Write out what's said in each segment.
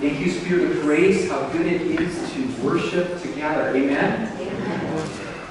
Thank you, Spirit of grace, how good it is to worship together. Amen? Amen.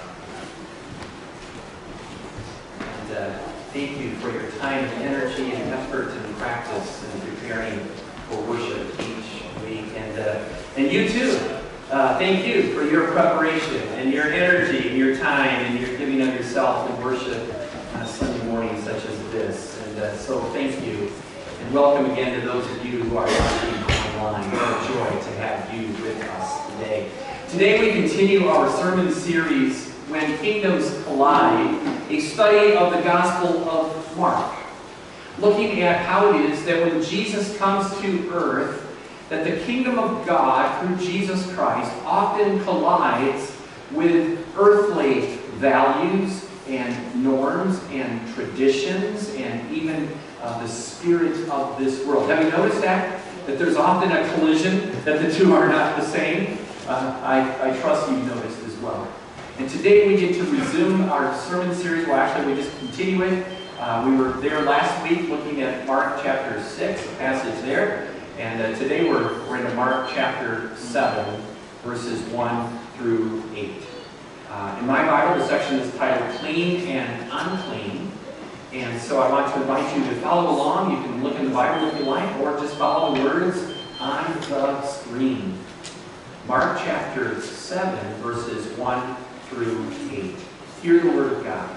And thank you for your time and energy and effort and practice in preparing for worship each week. And you too. Thank you for your preparation and your energy and your time and your giving of yourself in worship on a Sunday morning such as this. And so thank you. And welcome again to those of you who are watching online. What a joy to have you with us today. Today we continue our sermon series, When Kingdoms Collide, a study of the Gospel of Mark, looking at how it is that when Jesus comes to earth, that the kingdom of God through Jesus Christ often collides with earthly values and norms and traditions and even the spirit of this world. Have you noticed that? That there's often a collision, that the two are not the same? I trust you've noticed as well. And today we get to resume our sermon series. Well, actually, we just continue it. We were there last week looking at Mark chapter 6, a passage there. And today we're into Mark chapter 7, verses 1 through 8. In my Bible, the section is titled Clean and Unclean. And so I want to invite you to follow along. You can look in the Bible if you like, or just follow the words on the screen. Mark chapter 7, verses 1 through 8. Hear the word of God.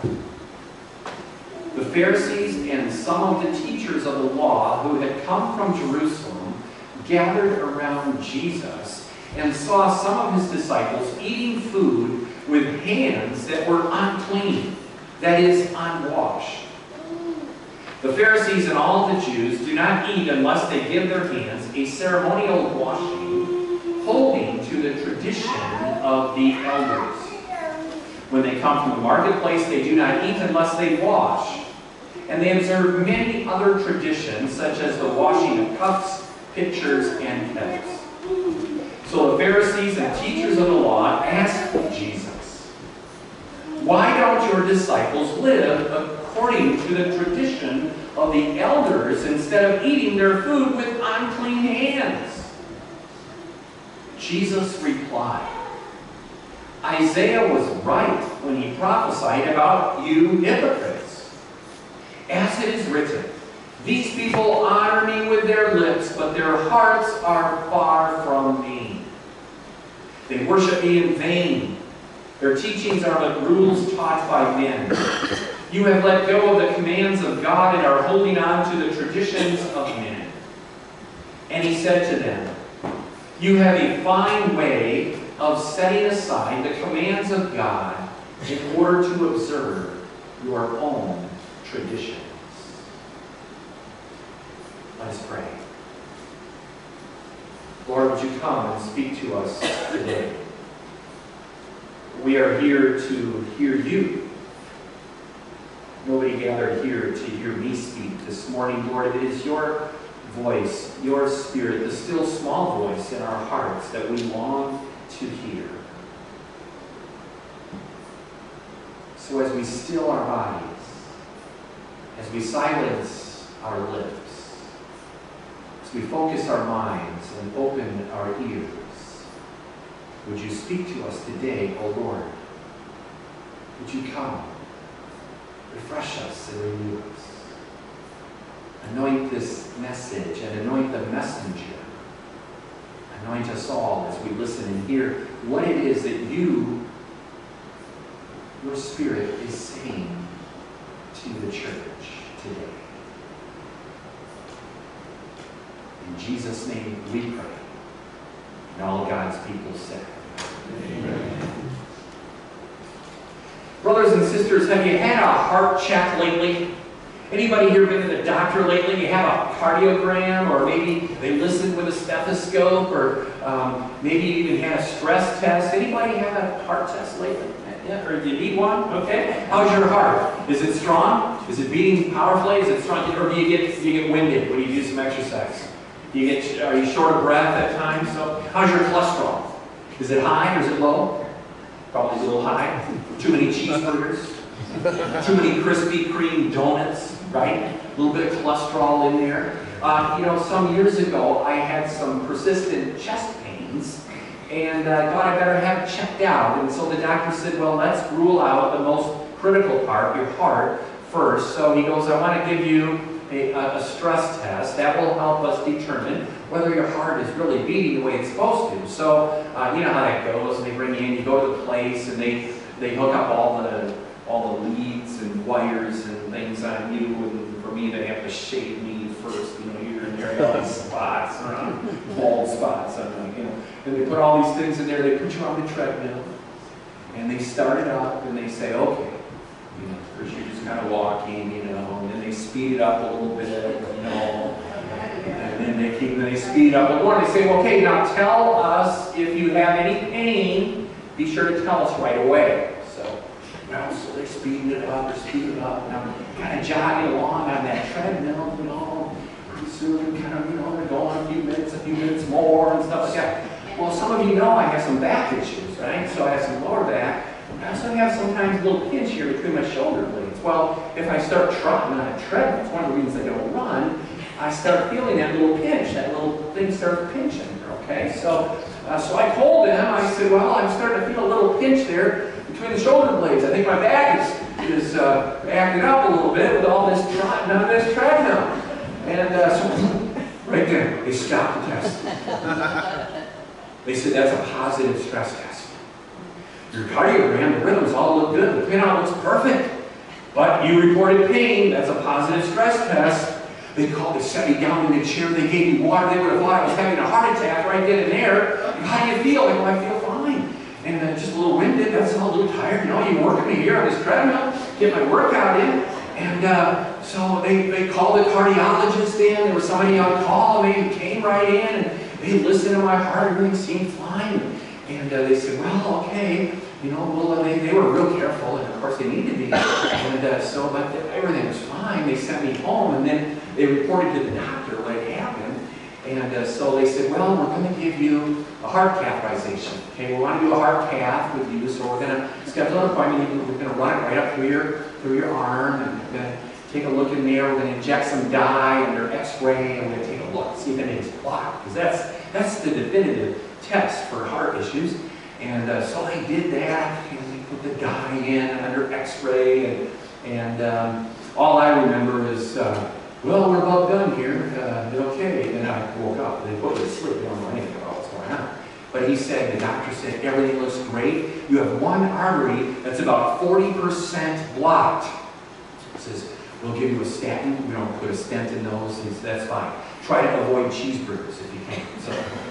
The Pharisees and some of the teachers of the law who had come from Jerusalem gathered around Jesus and saw some of his disciples eating food with hands that were unclean, that is, unwashed. The Pharisees and all the Jews do not eat unless they give their hands a ceremonial washing, holding to the tradition of the elders. When they come from the marketplace, they do not eat unless they wash. And they observe many other traditions, such as the washing of cups, pitchers, and kettles. So the Pharisees and teachers of the law asked Jesus, "Why don't your disciples live according to the tradition of the elders instead of eating their food with unclean hands?" Jesus replied, "Isaiah was right when he prophesied about you hypocrites. As it is written, these people honor me with their lips, but their hearts are far from me. They worship me in vain. Their teachings are but rules taught by men. You have let go of the commands of God and are holding on to the traditions of men." And he said to them, "You have a fine way of setting aside the commands of God in order to observe your own traditions." Let us pray. Lord, would you come and speak to us today? We are here to hear you. Nobody gathered here to hear me speak this morning, Lord. It is your voice, your spirit, the still small voice in our hearts that we long to hear. So as we still our bodies, as we silence our lips, as we focus our minds and open our ears, would you speak to us today, O Lord? Would you come, refresh us and renew us? Anoint this message and anoint the messenger. Anoint us all as we listen and hear what it is that your Spirit is saying to the church today. In Jesus' name we pray. And all of God's people said, Amen. Brothers and sisters, have you had a heart check lately? Anybody here been to the doctor lately? You have a cardiogram, or maybe they listened with a stethoscope, or maybe you even had a stress test. Anybody have a heart test lately? Yeah, or do you need one? Okay. How's your heart? Is it strong? Is it beating powerfully? Is it strong? Or do you get winded when you do some exercise? Are you short of breath at times? So, how's your cholesterol? Is it high or is it low? Probably a little high. Too many cheeseburgers. Too many Krispy Kreme donuts, right? A little bit of cholesterol in there. Some years ago, I had some persistent chest pains, and I thought I better have it checked out. And so the doctor said, well, let's rule out the most critical part, your heart, first. So he goes, I want to give you a stress test. That will help us determine whether your heart is really beating the way it's supposed to. So, you know how that goes. They bring you in, you go to the place, and they hook up all the leads and wires and things on you. And for me, they have to shave me first. You know, you're in there, all these spots, bald spots. And they put all these things in there. They put you on the treadmill, and they start it up, and they say, okay. First you're just kind of walking, and then they speed it up a little bit, and then they speed it up a little more. They say, well, okay, now tell us if you have any pain. Be sure to tell us right away. So they're speeding it up, and I'm kind of jogging along on that treadmill, pretty soon, they're going a few minutes more and stuff like that. Well, some of you know I have some back issues, right? So I have some lower back. I also have sometimes a little pinch here between my shoulder blades. Well, if I start trotting on a treadmill, it's one of the reasons I don't run, I start feeling that little pinch, that little thing starts pinching, okay? So I told him, I said, well, I'm starting to feel a little pinch there between the shoulder blades. I think my back is acting up a little bit with all this trotting on this treadmill. And so right there, they stopped the test. They said, that's a positive stress test. Your cardiogram, the rhythms all look good, the pinout looks perfect. But you reported pain, that's a positive stress test. They set me down in the chair, they gave me water, they would have thought I was having a heart attack right then and there. How do you feel? I go, I feel fine. And just a little winded, that's all, a little tired. You working me here on this treadmill, get my workout in. And so they called the cardiologist in, there was somebody on call, and they came right in, and they listened to my heart, everything seemed fine. And they said, well, okay, they were real careful, and of course they need to be. And but everything was fine. They sent me home, and then they reported to the doctor what had happened. And so they said, well, we're going to give you a heart catheterization. Okay, we want to do a heart cath with you, so we're going to schedule an appointment. We're going to run it right up through your arm, and we're going to take a look in there. We're going to inject some dye under X-ray, and we're going to take a look, see if anything's blocked, because that's the definitive test for heart issues. And so they did that, and they put the dye in under X-ray, and all I remember is, well, we're about done here, okay. And then I woke up, they put me to sleep, they don't know anything about what's going on. But the doctor said, everything looks great. You have one artery that's about 40% blocked. He says, we'll give you a statin, we don't put a stent in those, he said, that's fine. Try to avoid cheeseburgers if you can. So,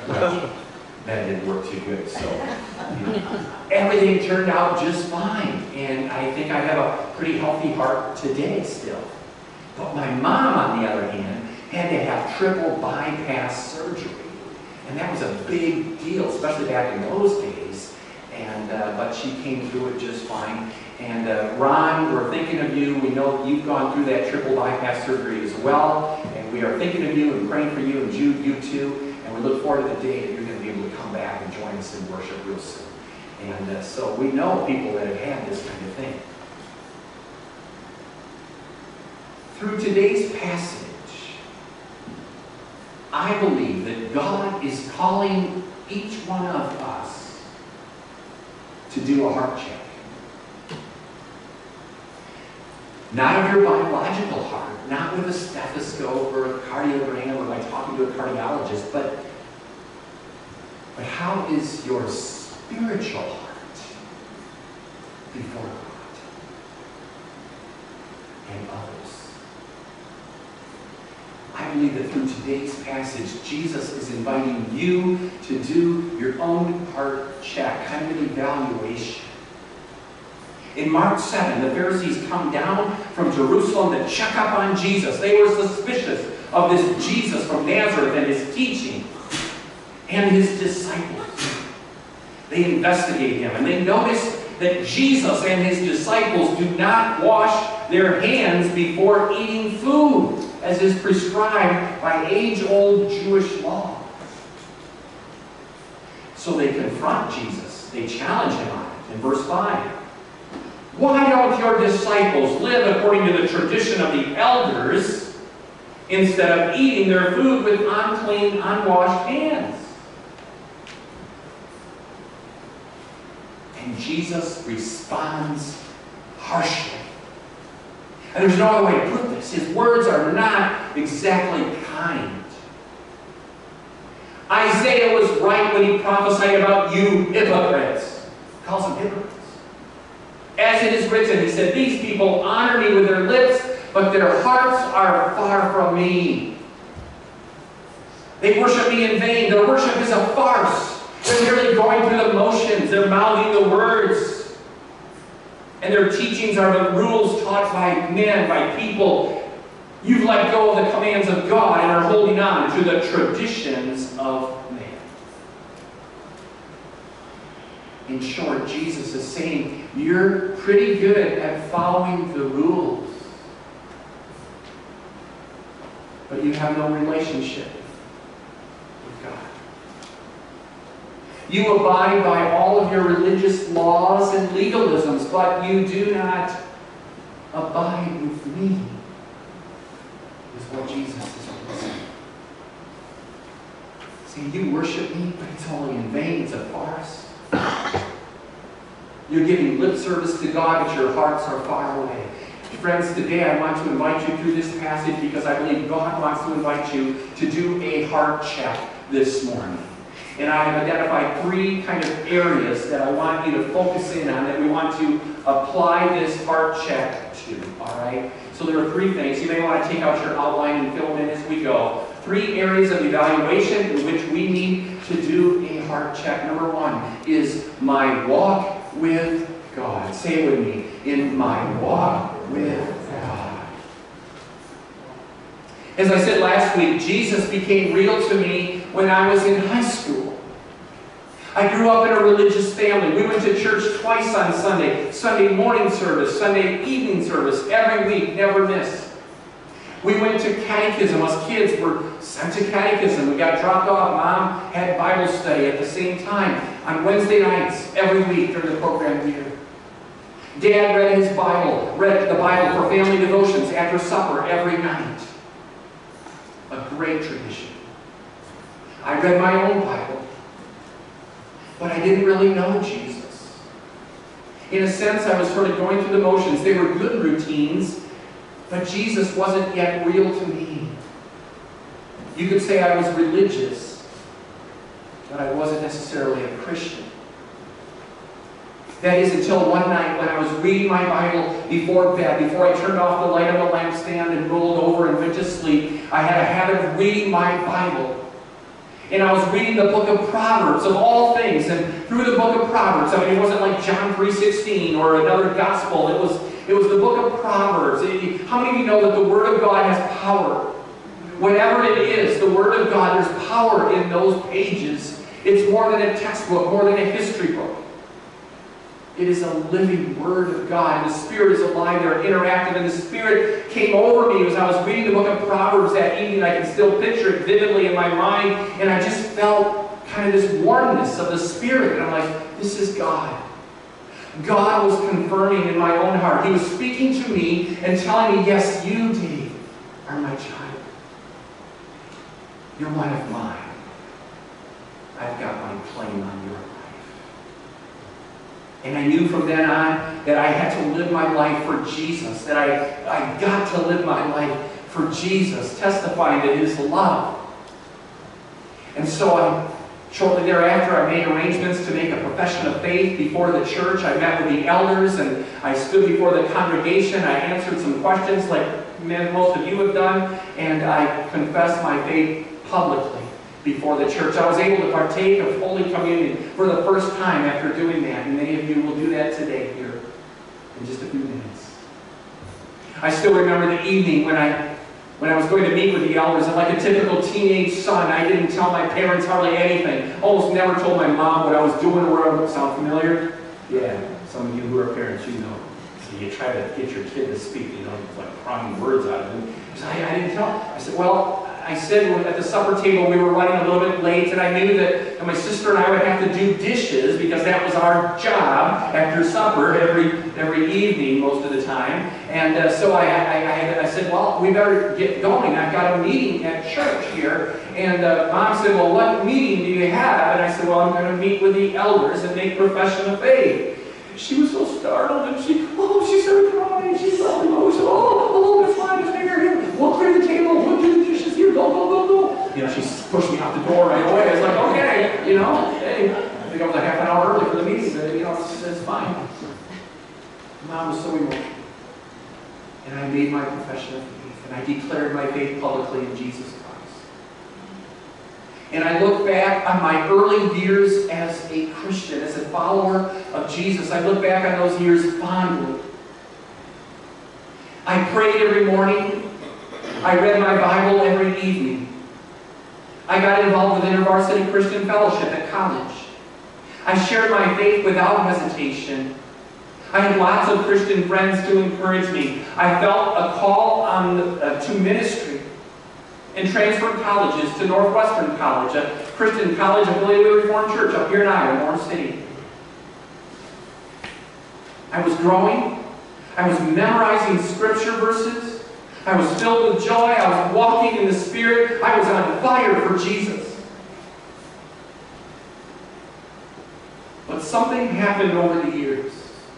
that didn't work too good. So everything turned out just fine. And I think I have a pretty healthy heart today still. But my mom, on the other hand, had to have triple bypass surgery. And that was a big deal, especially back in those days. And but she came through it just fine. And Ron, we're thinking of you. We know that you've gone through that triple bypass surgery as well. And we are thinking of you and praying for you, and Jude, you too. And we look forward to the day that you're going to be able to come back and join us in worship real soon. And so we know people that have had this kind of thing. Through today's passage, I believe that God is calling each one of us to do a heart check. Not of your biological heart, not with a stethoscope or a cardiogram or by talking to a cardiologist, but how is your spiritual heart before God and others? I believe that through today's passage, Jesus is inviting you to do your own heart check, kind of an evaluation. In Mark 7, the Pharisees come down from Jerusalem to check up on Jesus. They were suspicious of this Jesus from Nazareth and his teaching and his disciples. They investigate him, and they notice that Jesus and his disciples do not wash their hands before eating food, as is prescribed by age-old Jewish law. So they confront Jesus. They challenge him on it in verse 5. Why don't your disciples live according to the tradition of the elders? instead of eating their food with unclean, unwashed hands. And Jesus responds harshly. And there's no other way to put this. His words are not exactly kind. Isaiah was right when he prophesied about you hypocrites. He calls them hypocrites. As it is written, he said, these people honor me with their lips, but their hearts are far from me. They worship me in vain. Their worship is a farce. They're merely going through the motions. They're mouthing the words. And their teachings are the rules taught by men, by people. You've let go of the commands of God and are holding on to the traditions of man. In short, Jesus is saying, you're pretty good at following the rules, but you have no relationship with God. You abide by all of your religious laws and legalisms, but you do not abide with me, is what Jesus is saying. See, you worship me, but it's only in vain. It's a farce. You're giving lip service to God, but your hearts are far away. Friends, today I want to invite you through this passage because I believe God wants to invite you to do a heart check this morning. And I have identified three kind of areas that I want you to focus in on, that we want to apply this heart check to. All right? So there are three things. You may want to take out your outline and fill them in as we go. Three areas of evaluation in which we need to do a heart check. Number one is my walk with God. Say it with me. In my walk with God. As I said last week, Jesus became real to me when I was in high school. I grew up in a religious family. We went to church twice on Sunday. Sunday morning service, Sunday evening service, every week, never missed. We went to catechism. Us kids were sent to catechism. We got dropped off. Mom had Bible study at the same time on Wednesday nights every week during the program year. Dad read the Bible for family devotions after supper every night. A great tradition. I read my own Bible, but I didn't really know Jesus. In a sense, I was sort of going through the motions. They were good routines, but Jesus wasn't yet real to me. You could say I was religious, but I wasn't necessarily a Christian. That is, until one night when I was reading my Bible before bed, before I turned off the light on the lampstand and rolled over and went to sleep, I had a habit of reading my Bible. And I was reading the book of Proverbs, of all things. And through the book of Proverbs, I mean, it wasn't like John 3:16 or another gospel. It was the book of Proverbs. How many of you know that the Word of God has power? Whatever it is, the Word of God, there's power in those pages. It's more than a textbook, more than a history book. It is a living Word of God. And the Spirit is alive there, interactive. And the Spirit came over me as I was reading the book of Proverbs that evening. I can still picture it vividly in my mind. And I just felt kind of this warmness of the Spirit. And I'm like, this is God. God was confirming in my own heart. He was speaking to me and telling me, yes, you, Dave, are my child. You're one of mine. I've got my claim on your life. And I knew from then on that I had to live my life for Jesus, that I got to live my life for Jesus, testifying to His love. And so shortly thereafter, I made arrangements to make a profession of faith before the church. I met with the elders and I stood before the congregation. I answered some questions like most of you have done, and I confessed my faith publicly before the church. I was able to partake of Holy Communion for the first time after doing that, and many of you will do that today here in just a few minutes. I still remember the evening when I was going to meet with the elders, and like a typical teenage son, I didn't tell my parents hardly anything. Almost never told my mom what I was doing or where I was. Sound familiar? Yeah, some of you who are parents, you know. So you try to get your kid to speak, you know, like crying words out of him. So I didn't tell. I said, well, I said at the supper table we were running a little bit late, and I knew that my sister and I would have to do dishes because that was our job after supper every evening most of the time. And so I said, well, we better get going. I've got a meeting at church here. And Mom said, well, what meeting do you have? And I said, well, I'm going to meet with the elders and make profession of faith. She was so startled, and she started crying. She felt emotional. Oh, it's fine, it's here. We'll clear the table, we'll do the dishes here, go. You know, she pushed me out the door right away. I was like, okay, you know, hey, I think I was a half an hour early for the meeting, but, you know, it's fine. Mom was so emotional. And I made my profession of faith, and I declared my faith publicly in Jesus Christ. And I look back on my early years as a Christian, as a follower of Jesus. I look back on those years fondly. I prayed every morning. I read my Bible every evening. I got involved with InterVarsity Christian Fellowship at college. I shared my faith without hesitation. I had lots of Christian friends to encourage me. I felt a call to ministry and transferred colleges to Northwestern College, a Christian college affiliated with Reformed Church up here in Iowa, Moore City. I was growing. I was memorizing scripture verses. I was filled with joy. I was walking in the Spirit. I was on fire for Jesus. But something happened over the years.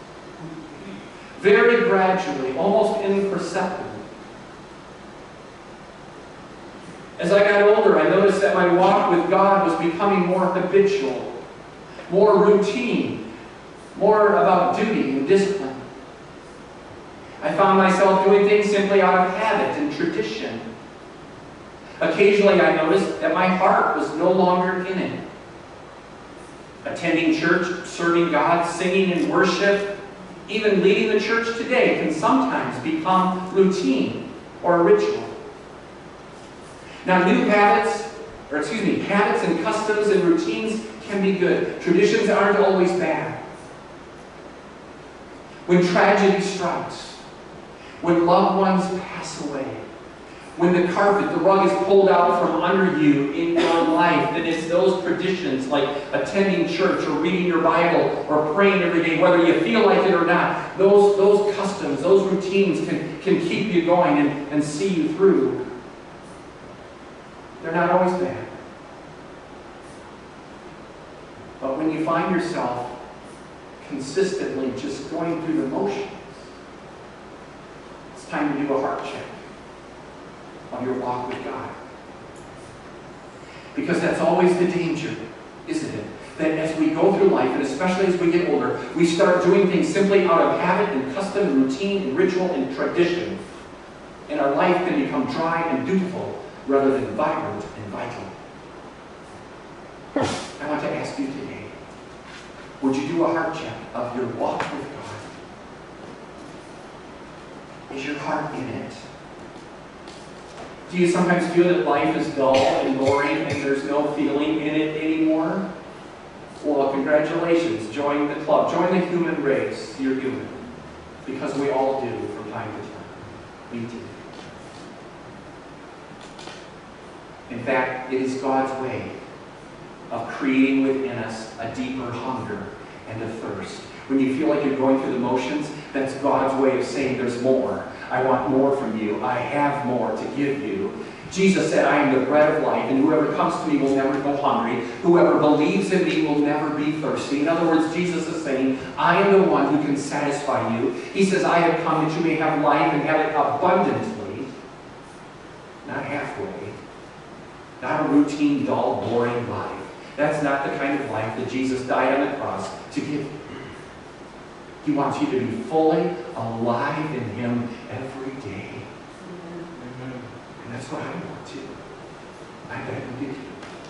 Very gradually, almost imperceptibly. As I got older, I noticed that my walk with God was becoming more habitual, more routine, more about duty and discipline. I found myself doing things simply out of habit and tradition. Occasionally I noticed that my heart was no longer in it. Attending church, serving God, singing in worship, even leading the church today can sometimes become routine or a ritual. Now, habits and customs and routines can be good. Traditions aren't always bad. When tragedy strikes, when loved ones pass away, when the rug is pulled out from under you in your life, then it's those traditions like attending church or reading your Bible or praying every day, whether you feel like it or not. Those customs, those routines can keep you going and see you through. They're not always bad. But when you find yourself consistently just going through the motions, it's time to do a heart check on your walk with God. Because that's always the danger, isn't it? That as we go through life, and especially as we get older, we start doing things simply out of habit and custom and routine and ritual and tradition. And our life can become dry and dutiful rather than vibrant and vital. I want to ask you today, would you do a heart check of your walk with God? Is your heart in it? Do you sometimes feel that life is dull and boring and there's no feeling in it anymore? Well, congratulations. Join the club. Join the human race. You're human. Because we all do from time to time. Me too. In fact, it is God's way of creating within us a deeper hunger and a thirst. When you feel like you're going through the motions, that's God's way of saying there's more. I want more from you. I have more to give you. Jesus said, I am the bread of life, and whoever comes to me will never go hungry. Whoever believes in me will never be thirsty. In other words, Jesus is saying, I am the one who can satisfy you. He says, I have come that you may have life and have it abundantly, not halfway. Not a routine, dull, boring life. That's not the kind of life that Jesus died on the cross to give you. He wants you to be fully alive in Him every day. Amen. And that's what I want to. I bet you do.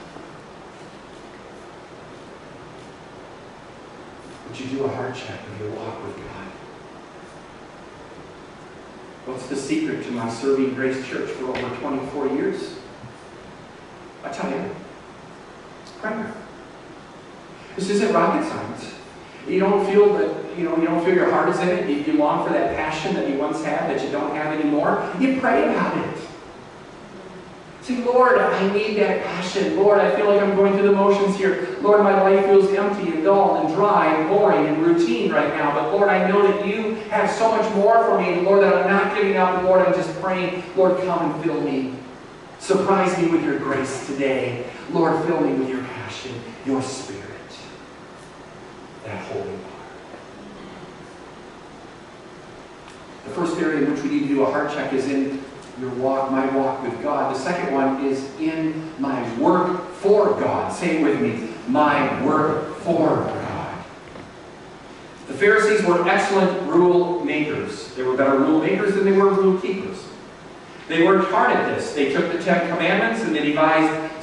Would you do a heart check of your walk with God? What's the secret to my serving Grace Church for over 24 years? I tell you, prayer. This isn't rocket science. You don't feel that, you don't feel your heart is in it. You long for that passion that you once had that you don't have anymore. You pray about it. Say, Lord, I need that passion. Lord, I feel like I'm going through the motions here. Lord, my life feels empty and dull and dry and boring and routine right now. But Lord, I know that you have so much more for me. And Lord, that I'm not giving up. And Lord, I'm just praying. Lord, come and fill me. Surprise me with your grace today. Lord, fill me with your passion, your spirit, that holy water. The first area in which we need to do a heart check is in your walk, my walk with God. The second one is in my work for God. Say it with me. My work for God. The Pharisees were excellent rule makers. They were better rule makers than they were rule keepers. They worked hard at this. They took the 10 Commandments and they devised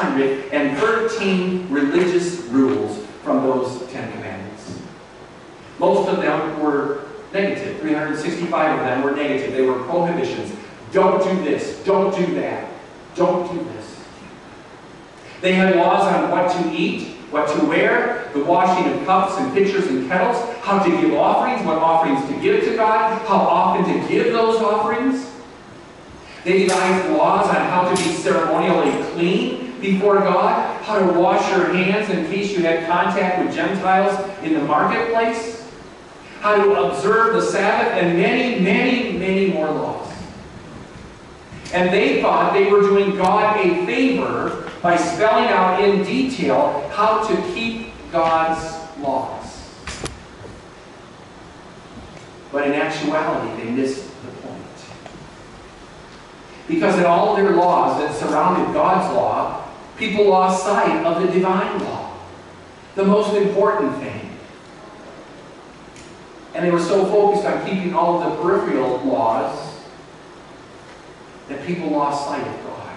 613 religious rules from those 10 Commandments. Most of them were negative. 365 of them were negative. They were prohibitions. Don't do this. Don't do that. Don't do this. They had laws on what to eat, what to wear, the washing of cups and pitchers and kettles, how to give offerings, what offerings to give to God, how often to give those offerings. They devised laws on how to be ceremonially clean before God, how to wash your hands in case you had contact with Gentiles in the marketplace, how to observe the Sabbath, and many, many, many more laws. And they thought they were doing God a favor by spelling out in detail how to keep God's laws. But in actuality, they missed the point. Because in all of their laws that surrounded God's law, people lost sight of the divine law, the most important thing. And they were so focused on keeping all of the peripheral laws that people lost sight of God,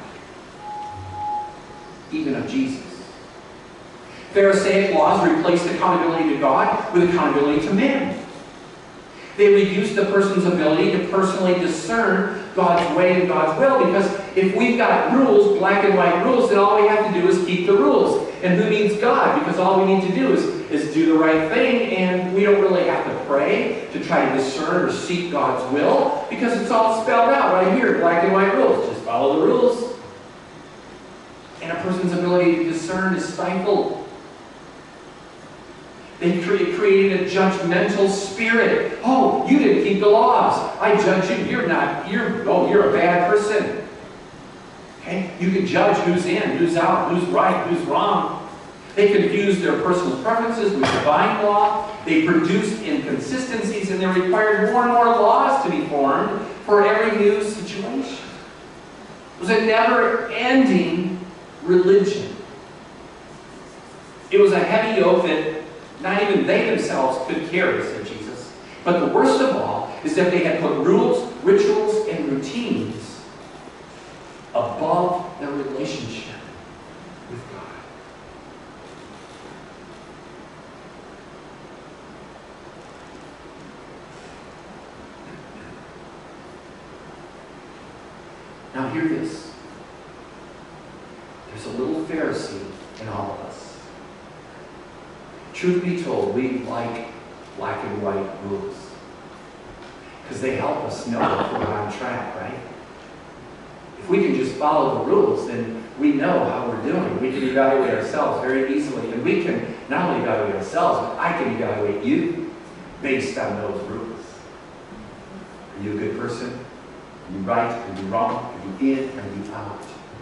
even of Jesus. Pharisaic laws replaced accountability to God with accountability to man. They reduced the person's ability to personally discern God's way and God's will, because if we've got rules, black and white rules, then all we have to do is keep the rules. And who needs God? Because all we need to do is do the right thing, and we don't really have to pray to try to discern or seek God's will, because it's all spelled out right here, black and white rules. Just follow the rules. And a person's ability to discern is stifled. They created a judgmental spirit. Oh, you didn't keep the laws. I judge you. You're a bad person. Okay? You can judge who's in, who's out, who's right, who's wrong. They confused their personal preferences with divine law. They produced inconsistencies, and they required more and more laws to be formed for every new situation. It was a never-ending religion. It was a heavy yoke that not even they themselves could carry, said Jesus. But the worst of all is that they had put rules, rituals, and routines above their relationship with God. Now hear this. There's a little Pharisee in all of us. Truth be told, we like black and white rules, because they help us know if we're on track, right? If we can just follow the rules, then we know how we're doing. We can evaluate ourselves very easily, and we can not only evaluate ourselves, but I can evaluate you based on those rules. Are you a good person? Are you right? Are you wrong? Are you in? Are you out?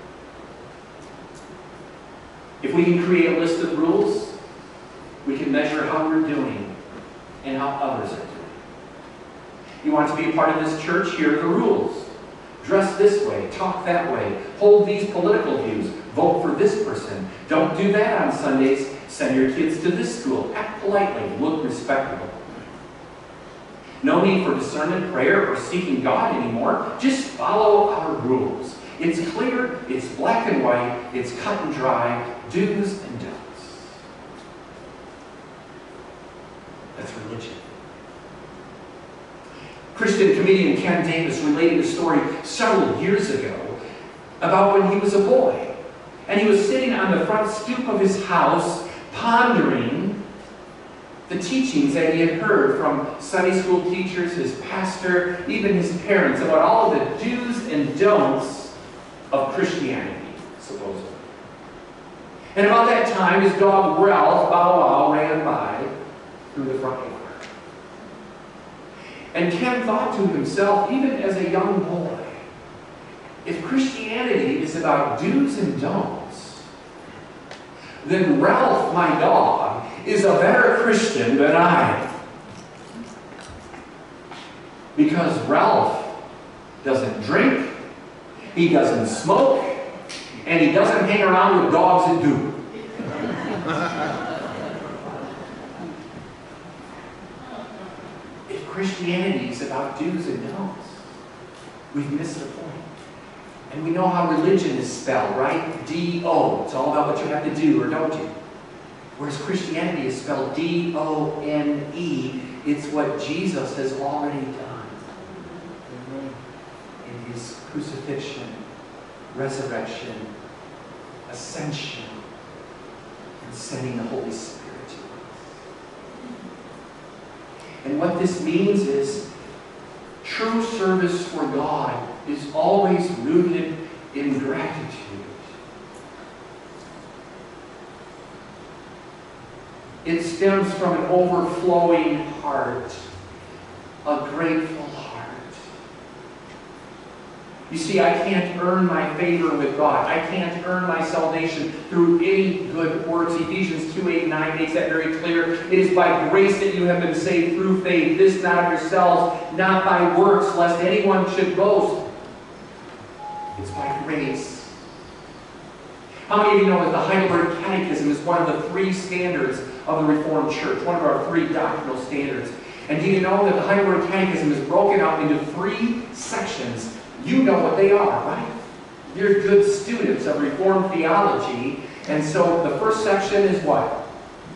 If we can create a list of rules, we can measure how we're doing and how others are doing. You want to be a part of this church? Here are the rules. Dress this way, talk that way, hold these political views, vote for this person. Don't do that on Sundays. Send your kids to this school. Act politely, look respectable. No need for discernment, prayer, or seeking God anymore. Just follow our rules. It's clear, it's black and white, it's cut and dry, do's and don'ts. That's religion. Christian comedian Ken Davis related a story several years ago about when he was a boy. And he was sitting on the front stoop of his house pondering the teachings that he had heard from Sunday school teachers, his pastor, even his parents, about all of the do's and don'ts of Christianity, supposedly. And about that time, his dog Ralph, Bow Wow, ran by through the front yard. And Ken thought to himself, even as a young boy, if Christianity is about do's and don'ts, then Ralph, my dog, is a better Christian than I am. Because Ralph doesn't drink, he doesn't smoke, and he doesn't hang around with dogs that do. If Christianity is about do's and don'ts, we've missed the point. And we know how religion is spelled, right? D-O. It's all about what you have to do or don't do. Whereas Christianity is spelled D-O-N-E. It's what Jesus has already done in his crucifixion, resurrection, ascension, and sending the Holy Spirit to us. And what this means is true service for God is always rooted in gratitude. It stems from an overflowing heart, a grateful heart. You see, I can't earn my favor with God. I can't earn my salvation through any good works. Ephesians 2:8-9 makes that very clear. It is by grace that you have been saved through faith. This not of yourselves, not by works, lest anyone should boast. It's by grace. How many of you know that the Heidelberg Catechism is one of the 3 standards of the Reformed Church, one of our 3 doctrinal standards? And do you know that the Heidelberg Catechism is broken out into 3 sections? You know what they are, right? You're good students of Reformed theology. And so the first section is what?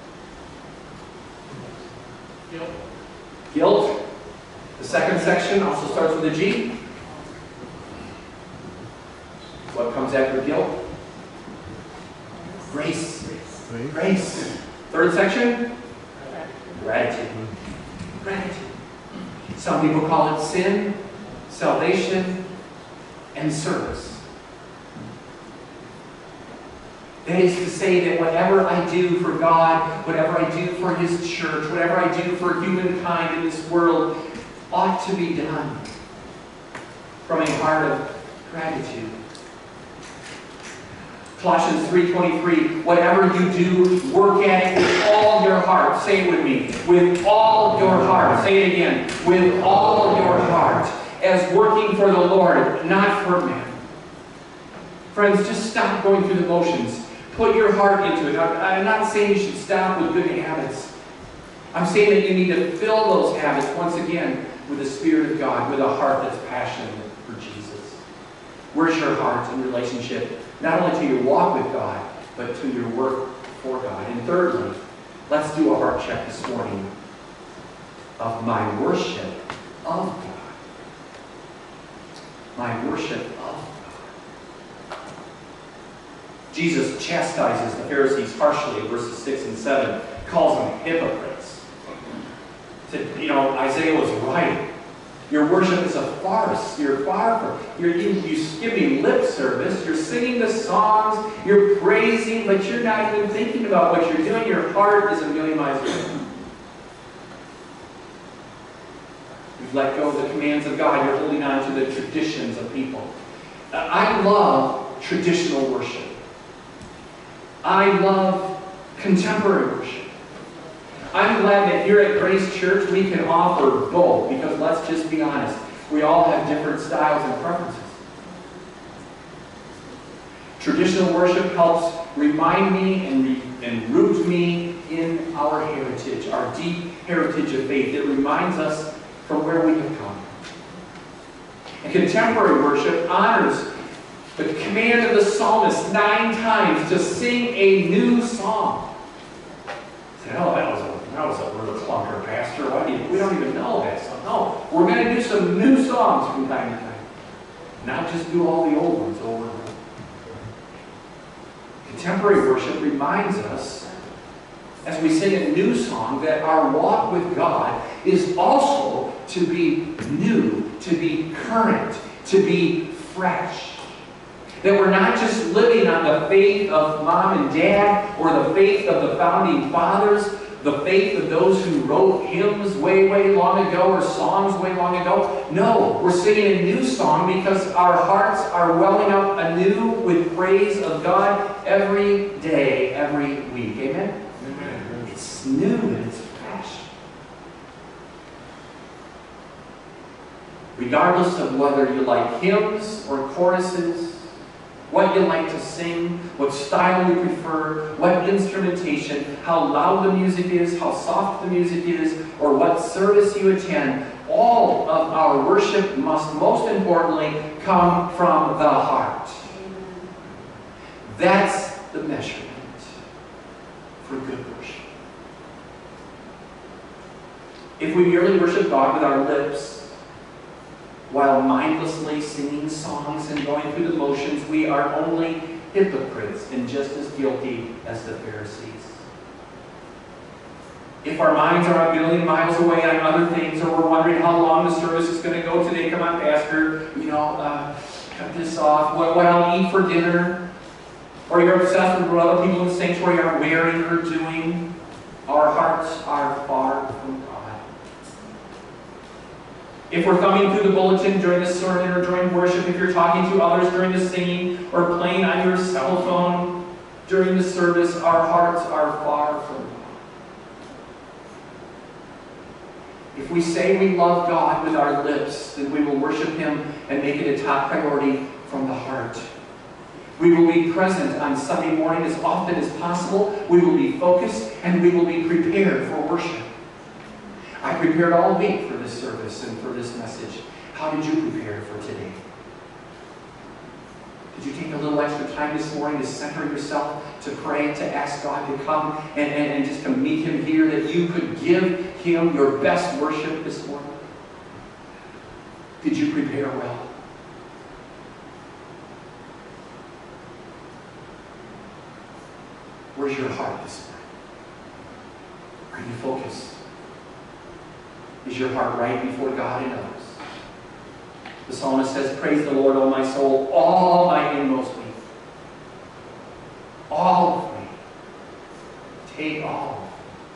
Guilt. Guilt. The second section also starts with a G. What comes after guilt? Grace. Grace. Third section? Gratitude. Gratitude. Some people call it sin, salvation, and service. That is to say that whatever I do for God, whatever I do for His church, whatever I do for humankind in this world ought to be done from a heart of gratitude. Colossians 3:23, whatever you do, work at it with all your heart. Say it with me. With all your heart. Say it again. With all your heart. As working for the Lord, not for man. Friends, just stop going through the motions. Put your heart into it. I'm not saying you should stop with good habits. I'm saying that you need to fill those habits, once again, with the Spirit of God, with a heart that's passionate for Jesus. Where's your heart in relationship, not only to your walk with God, but to your work for God? And thirdly, let's do a heart check this morning of my worship of God. My worship of God. Jesus chastises the Pharisees harshly in verses 6 and 7, calls them hypocrites. Isaiah was right. Your worship is a farce. You're far from. You're giving lip service. You're singing the songs. You're praising, but you're not even thinking about what you're doing. Your heart is a million miles away. You've let go of the commands of God. You're holding on to the traditions of people. I love traditional worship. I love contemporary worship. I'm glad that here at Grace Church we can offer both, because let's just be honest, we all have different styles and preferences. Traditional worship helps remind me and root me in our heritage, our deep heritage of faith. It reminds us from where we have come. And contemporary worship honors the command of the psalmist 9 times to sing a new song. Say, oh, that was a real clunker, Pastor. We don't even know that song. No, we're going to do some new songs from time to time. Not just do all the old ones over and over. Contemporary worship reminds us, as we sing a new song, that our walk with God is also to be new, to be current, to be fresh. That we're not just living on the faith of mom and dad or the faith of the founding fathers, the faith of those who wrote hymns way, way long ago or songs way long ago. No, we're singing a new song because our hearts are welling up anew with praise of God every day, every week. Amen? Amen. It's new and it's fresh. Regardless of whether you like hymns or choruses, what you like to sing, what style you prefer, what instrumentation, how loud the music is, how soft the music is, or what service you attend, all of our worship must most importantly come from the heart. That's the measurement for good worship. If we merely worship God with our lips, while mindlessly singing songs and going through the motions, we are only hypocrites and just as guilty as the Pharisees. If our minds are a million miles away on other things, or we're wondering how long the service is going to go today, come on, Pastor, cut this off, what I'll eat for dinner, or you're obsessed with what other people in the sanctuary are wearing or doing, our hearts are far from God. If we're thumbing through the bulletin during the sermon or during worship, if you're talking to others during the singing or playing on your cell phone during the service, our hearts are far from God. If we say we love God with our lips, then we will worship Him and make it a top priority from the heart. We will be present on Sunday morning as often as possible. We will be focused and we will be prepared for worship. I prepared all week for this service and for this message. How did you prepare for today? Did you take a little extra time this morning to center yourself, to pray, to ask God to come and just to meet Him here, that you could give Him your best worship this morning? Did you prepare well? Where's your heart this morning? Are you focused? Is your heart right before God and others? The psalmist says, "Praise the Lord, O my soul, all my inmost being. All of me. Take all."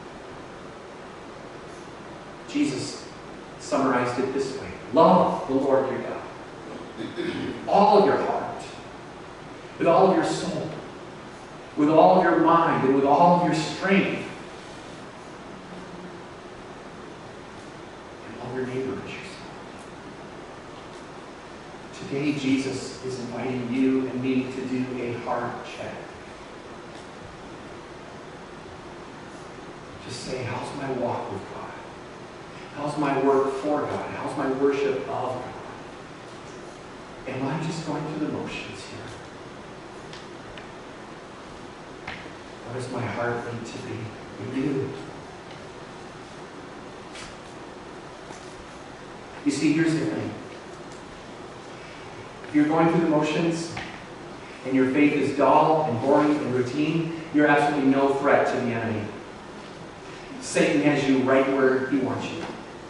Jesus summarized it this way: love the Lord your God. All of your heart, with all of your soul, with all of your mind, and with all of your strength. Your neighbor as yourself. Today, Jesus is inviting you and me to do a heart check. Just say, how's my walk with God? How's my work for God? How's my worship of God? Am I just going through the motions here? Or does my heart need to be renewed? You see, here's the thing. If you're going through the motions and your faith is dull and boring and routine, you're absolutely no threat to the enemy. Satan has you right where he wants you.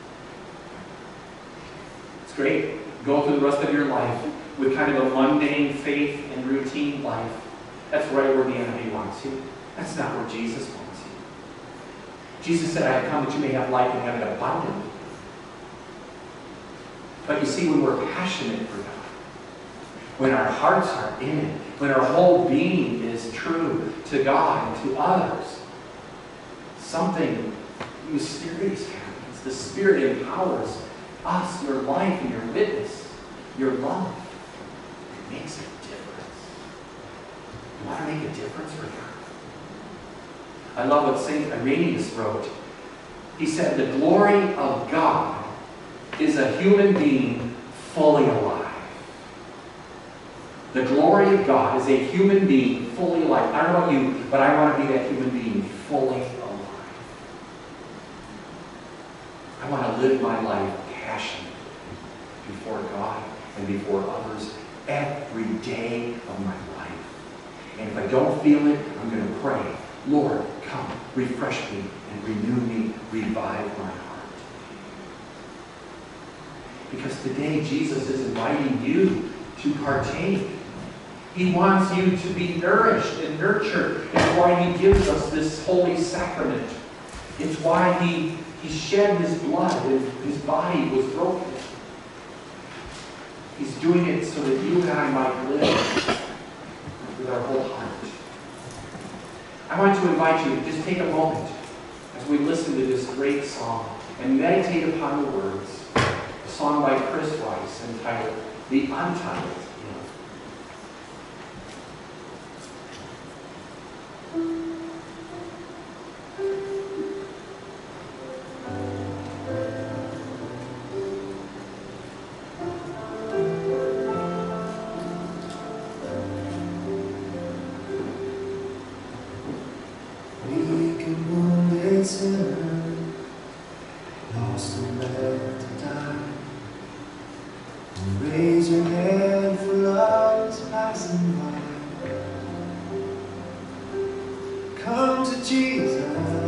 It's great. Go through the rest of your life with kind of a mundane faith and routine life. That's right where the enemy wants you. That's not where Jesus wants you. Jesus said, "I have come that you may have life and have it abundantly." But you see, when we're passionate for God, when our hearts are in it, when our whole being is true to God and to others, something mysterious happens. The Spirit empowers us, your life and your witness, your love. It makes a difference. You want to make a difference for God? I love what St. Irenaeus wrote. He said, "The glory of God is a human being fully alive." The glory of God is a human being fully alive. I don't know about you, but I want to be that human being fully alive. I want to live my life passionately before God and before others every day of my life. And if I don't feel it, I'm going to pray, "Lord, come, refresh me and renew me, revive my heart." Because today Jesus is inviting you to partake He wants you to be nourished and nurtured. It's why He gives us this holy sacrament. It's why He shed His blood and His body was broken. He's doing it so that you and I might live with our whole heart. I want to invite you to just take a moment as we listen to this great song and meditate upon the words. A song by Chris Rice entitled The Untitled Hymn. Lost and left to die. Raise your hand for love's passing by. Come to Jesus.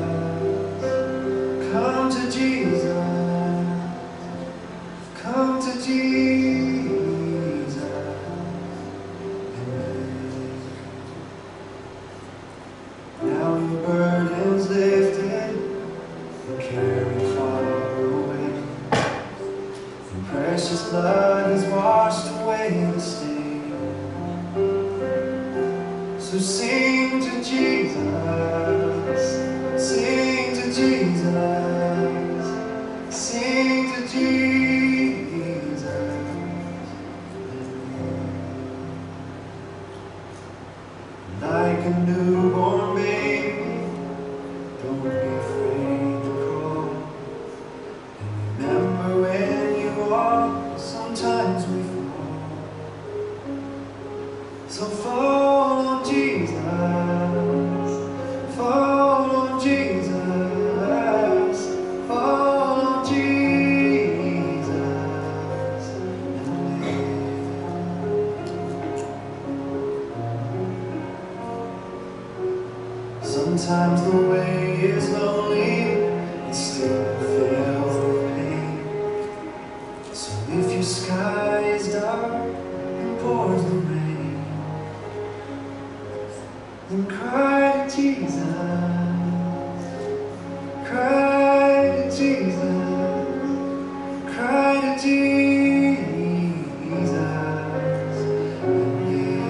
Come to Jesus. Come to Jesus. Amen. Now your burden's lifted. Carried far away. The precious blood has washed away the stain. So sing to Jesus, sing to Jesus, sing to Jesus. Like a newborn baby, don't be afraid to crawl. And remember when you walk, sometimes we fall. So fall on Jesus, fall on Jesus, fall on Jesus, and live. Sometimes the way is lonely and sleep fills with pain. So if your sky is dark and pours the rain, then cry to Jesus, cry to Jesus, cry to Jesus, and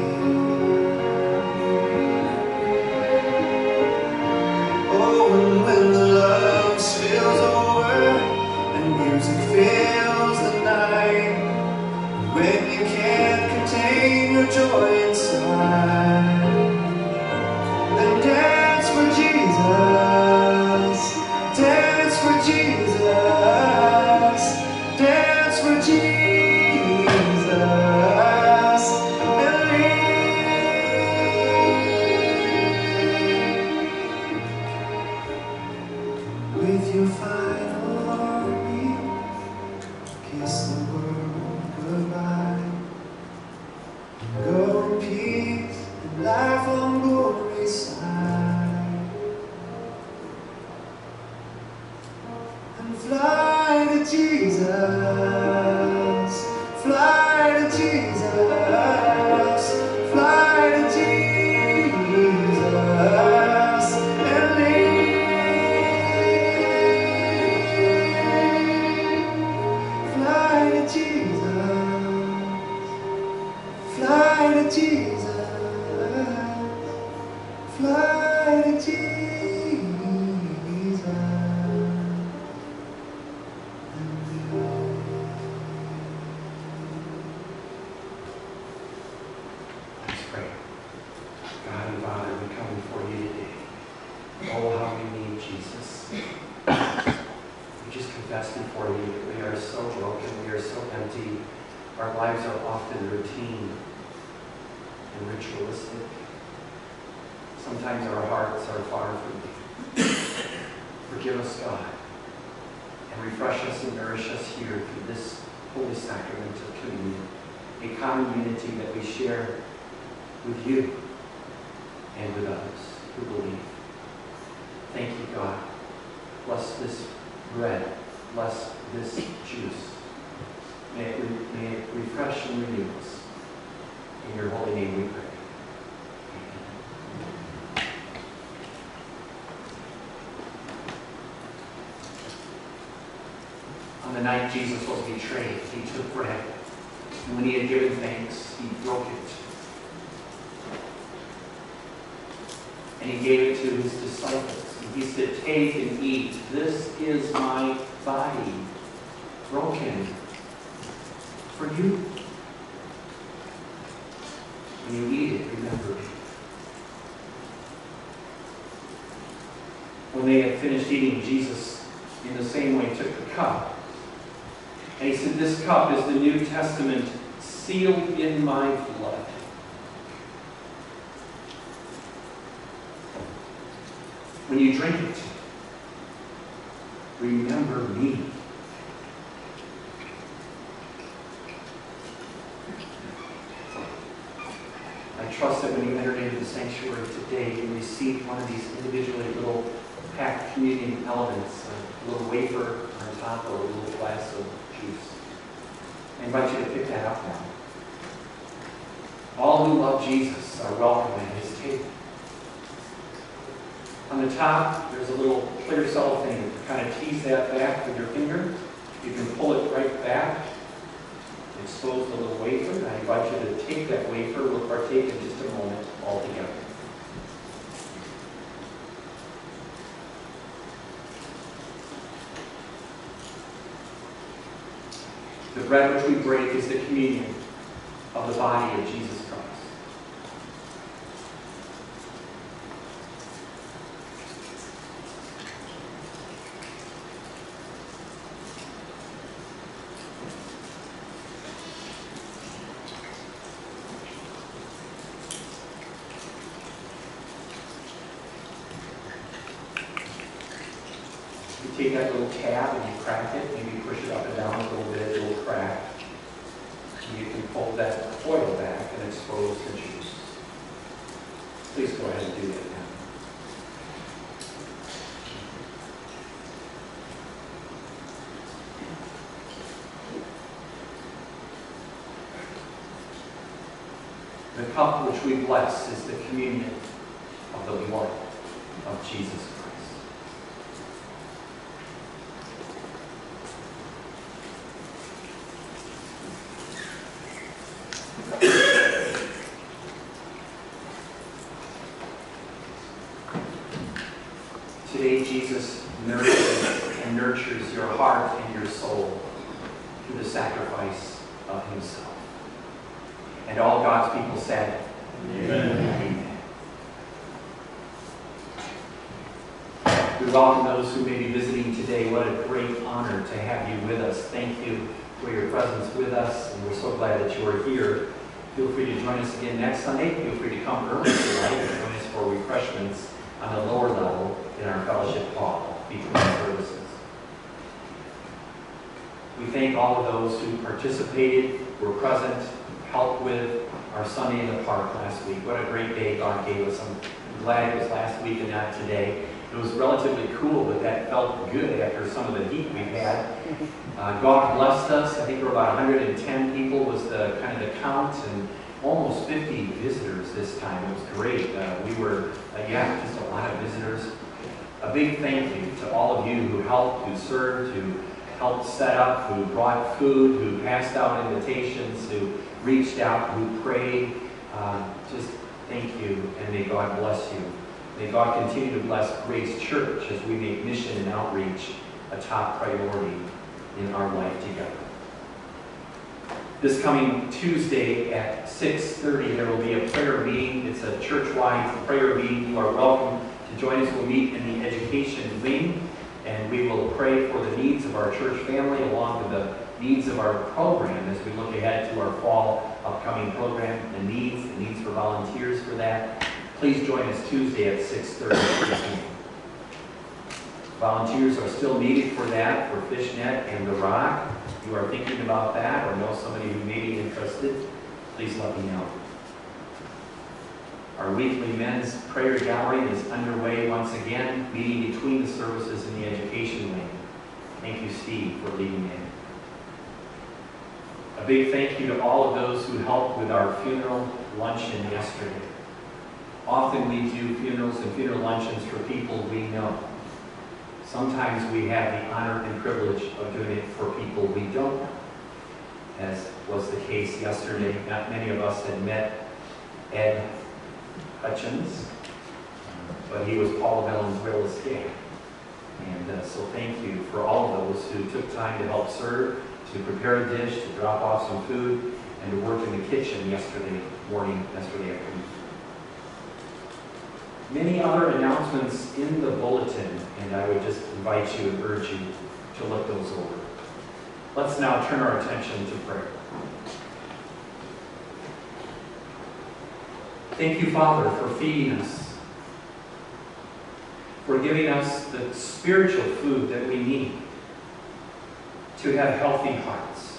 oh, and when the love spills over and music fills the night, when you can't contain your joy inside, then dance for Jesus, dance for Jesus, dance for Jesus, and live. With your final heartbeat, kiss the world goodbye. Go in peace and life on glory's side. And fly to Jesus, fly to Jesus, fly to Jesus, and live. Fly to Jesus, fly to Jesus, fly to Jesus. Let's pray. God and Father, we come before you today. Oh, how we need Jesus. We just confess before you that we are so broken, we are so empty. Our lives are often routine and ritualistic. Sometimes our hearts are far from you. Forgive us, God, and refresh us and nourish us here through this holy sacrament of communion, a common unity that we share with you and with others who believe. Thank you, God. Bless this bread. Bless this juice. May it refresh and renew us. In your holy name we pray. On the night Jesus was betrayed, he took bread. And when he had given thanks, he broke it. And he gave it to his disciples. And he said, take and eat. This is my body, broken for you. When you eat it, remember me. When they had finished eating, Jesus, in the same way, took the cup. And he said, this cup is the New Testament sealed in my blood. When you drink it, remember me. I trust that when you entered into the sanctuary today, you received one of these individually little packed communion elements, a little wafer on top of a little glass of juice. I invite you to pick that up now. All who love Jesus are welcome at his table. On the top, there's a little clear cellophane. Kind of tease that back with your finger. You can pull it right back. Expose the little wafer. I invite you to take that wafer. We'll partake in just a moment all together. The bread which we break is the communion of the body of Jesus Christ. You take that little tab and you crack it, maybe push it up and down a little bit, it'll crack. And you can pull that foil back and expose the juice. Please go ahead and do that now. The cup which we bless is the communion of the blood of Jesus Christ. Today, Jesus nourishes and nurtures your heart and your soul through the sacrifice of himself. And all God's people said, Amen. We welcome those who may be visiting today. What a great honor to have you with us. Thank you for your presence with us, and we're so glad that you are here. Feel free to join us again next Sunday. Feel free to come early tonight and join us for refreshments on the lower level in our fellowship hall between services. We thank all of those who participated, were present, helped with our Sunday in the Park last week. What a great day God gave us. I'm glad it was last week and not today. It was relatively cool, but that felt good after some of the heat we've had. God blessed us. I think there were about 110 people was the kind of the count, and almost 50 visitors this time. It was great. We were, just a lot of visitors. A big thank you to all of you who helped, who served, who helped set up, who brought food, who passed out invitations, who reached out, who prayed. Just thank you, and may God bless you. May God continue to bless Grace Church as we make mission and outreach a top priority in our life together. This coming Tuesday at 6:30, there will be a prayer meeting. It's a church-wide prayer meeting. You are welcome to join us. We'll meet in the education wing, and we will pray for the needs of our church family along with the needs of our program as we look ahead to our fall upcoming program, the needs for volunteers for that. Please join us Tuesday at 6:30. Volunteers are still needed for that, for Fishnet and The Rock. If you are thinking about that or know somebody who may be interested, please let me know. Our weekly men's prayer gallery is underway once again, meeting between the services in the education wing. Thank you, Steve, for leading it. A big thank you to all of those who helped with our funeral luncheon yesterday. Often we do funerals and funeral luncheons for people we know. Sometimes we have the honor and privilege of doing it for people we don't know, as was the case yesterday. Not many of us had met Ed Hutchins, but he was Paula Valenzuela's dad. And so thank you for all of those who took time to help serve, to prepare a dish, to drop off some food, and to work in the kitchen yesterday morning, yesterday afternoon. Many other announcements in the bulletin, and I would just invite you and urge you to look those over. Let's now turn our attention to prayer. Thank you, Father, for feeding us, for giving us the spiritual food that we need to have healthy hearts,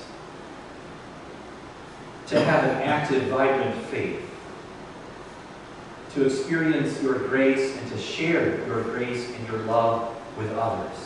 to have an active, vibrant faith, to experience your grace and to share your grace and your love with others.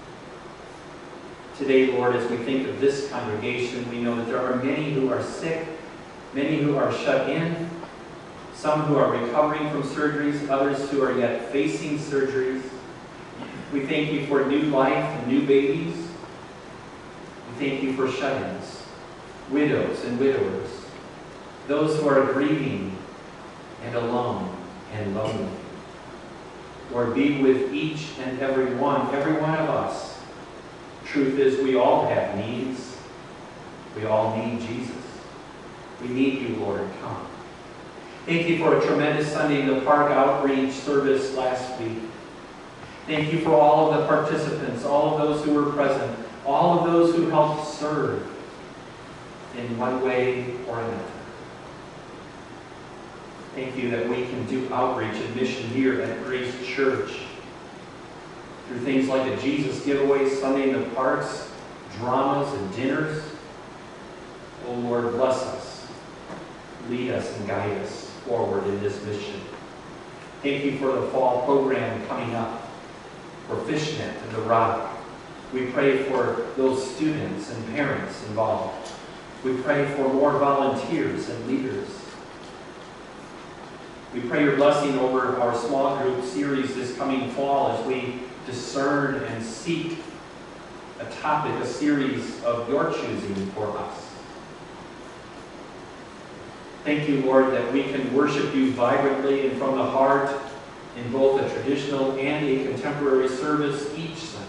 Today, Lord, as we think of this congregation, we know that there are many who are sick, many who are shut in, some who are recovering from surgeries, others who are yet facing surgeries. We thank you for new life and new babies. We thank you for shut-ins, widows and widowers, those who are grieving and alone and lonely. Lord, be with each and every one of us. Truth is, we all have needs. We all need Jesus. We need you, Lord. Come. Thank you for a tremendous Sunday in the Park outreach service last week. Thank you for all of the participants, all of those who were present, all of those who helped serve in one way or another. Thank you that we can do outreach and mission here at Grace Church through things like a Jesus giveaway, Sunday in the Parks, dramas and dinners. Oh Lord, bless us. Lead us and guide us forward in this mission. Thank you for the fall program coming up, for Fishnet and the Rock. We pray for those students and parents involved. We pray for more volunteers and leaders. We pray your blessing over our small group series this coming fall as we discern and seek a topic, a series of your choosing for us. Thank you, Lord, that we can worship you vibrantly and from the heart in both a traditional and a contemporary service each Sunday.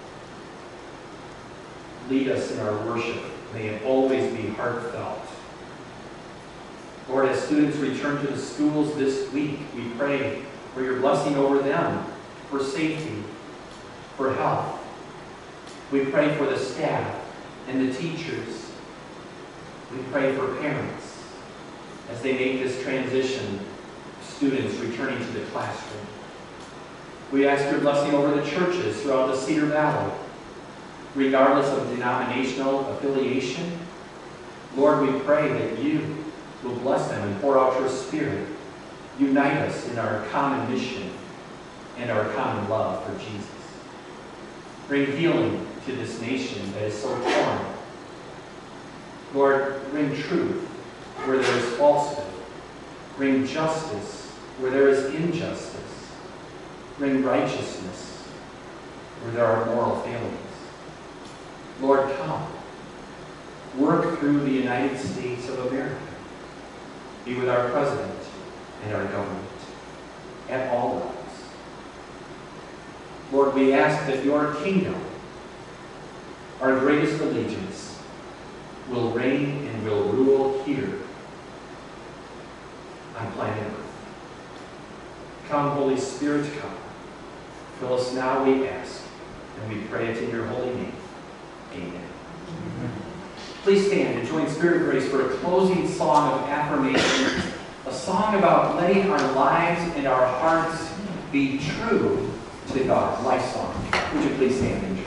Lead us in our worship. May it always be heartfelt. Lord, as students return to the schools this week, we pray for your blessing over them, for safety, for health. We pray for the staff and the teachers. We pray for parents as they make this transition, students returning to the classroom. We ask your blessing over the churches throughout the Cedar Valley, regardless of denominational affiliation. Lord, we pray that you will bless them and pour out your Spirit. Unite us in our common mission and our common love for Jesus. Bring healing to this nation that is so torn. Lord, bring truth where there is falsehood. Bring justice where there is injustice. Bring righteousness where there are moral failings. Lord, come. Work through the United States of America. Be with our president and our government at all levels. Lord, we ask that your kingdom, our greatest allegiance, will reign and will rule here on planet Earth. Come, Holy Spirit, come. Fill us now, we ask, and we pray it in your holy name. Amen. Please stand and join Spirit Grace for a closing song of affirmation, a song about letting our lives and our hearts be true to God. Life song. Would you please stand and join?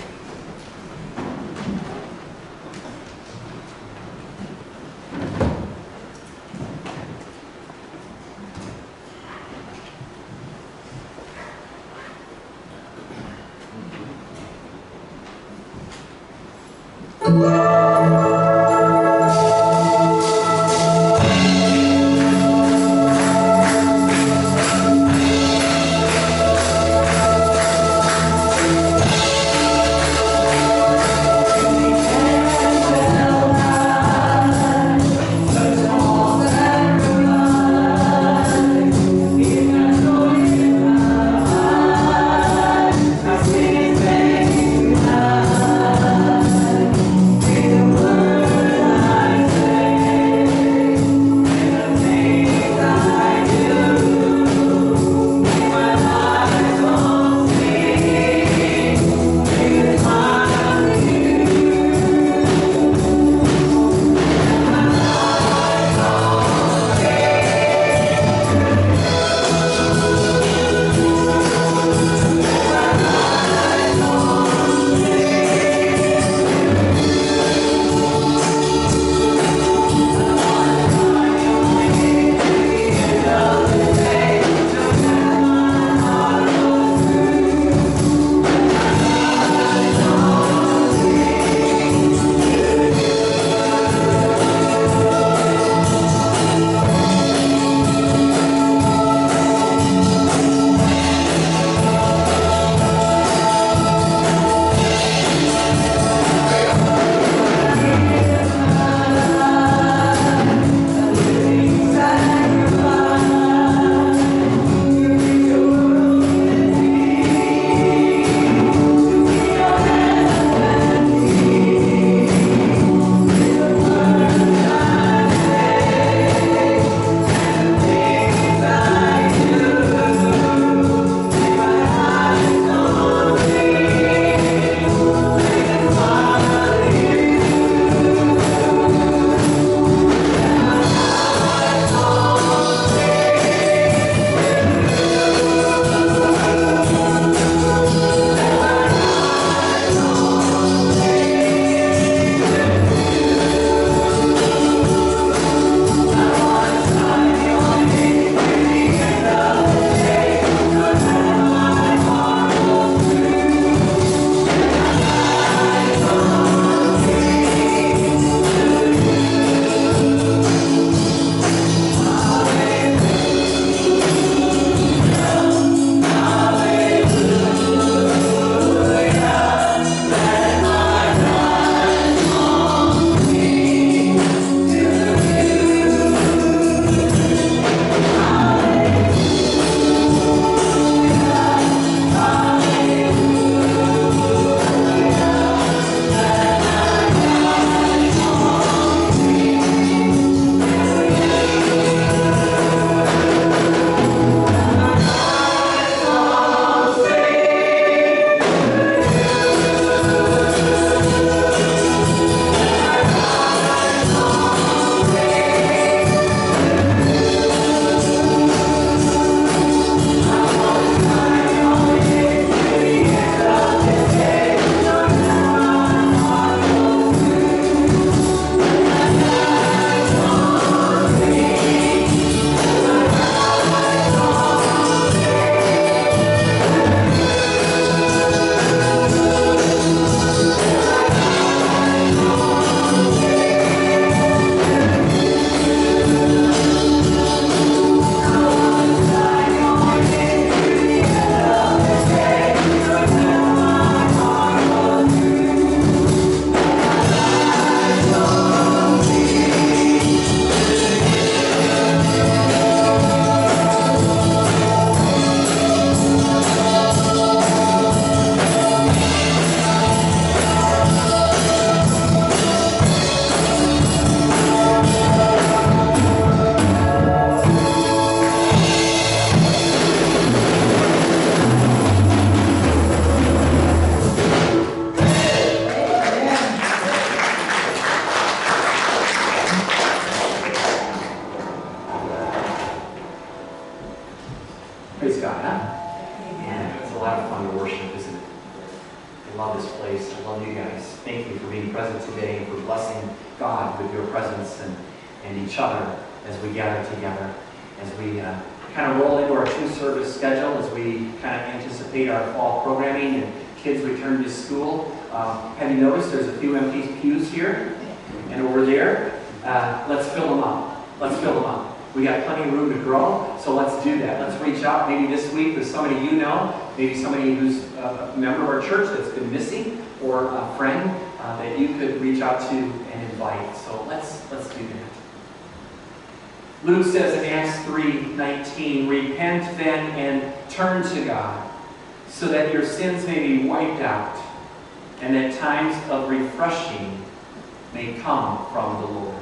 Praise God, huh? Yeah, it's a lot of fun to worship, isn't it? I love this place. I love you guys. Thank you for being present today and for blessing God with your presence and each other as we gather together, as we kind of roll into our two-service schedule, as we kind of anticipate our fall programming and kids return to school. Have you noticed there's a few empty pews here and over there? Let's fill them up. Let's fill them up. We got plenty of room to grow, so let's do that. Let's reach out maybe this week with somebody you know, maybe somebody who's a member of our church that's been missing, or a friend that you could reach out to and invite. So let's do that. Luke says in Acts 3:19, repent then and turn to God, so that your sins may be wiped out, and that times of refreshing may come from the Lord.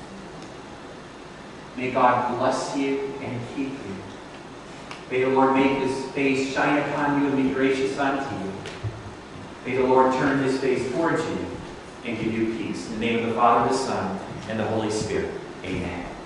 May God bless you and keep you. May the Lord make His face shine upon you and be gracious unto you. May the Lord turn His face towards you and give you peace. In the name of the Father, the Son, and the Holy Spirit. Amen.